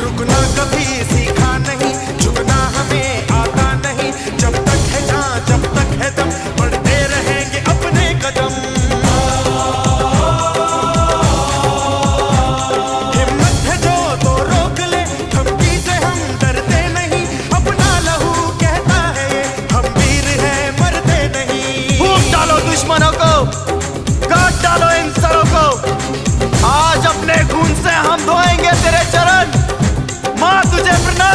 रुकना कभी सीखा नहीं, झुकना हमें आता नहीं। जब तक है जान, जब तक है दम, बढ़ते रहेंगे अपने कदम। हिम्मत है जो तो रोक ले, धमकी से हम डरते नहीं। अपना लहू कहता है हम वीर हैं, मरते नहीं। फूंक डालो दुश्मनों को।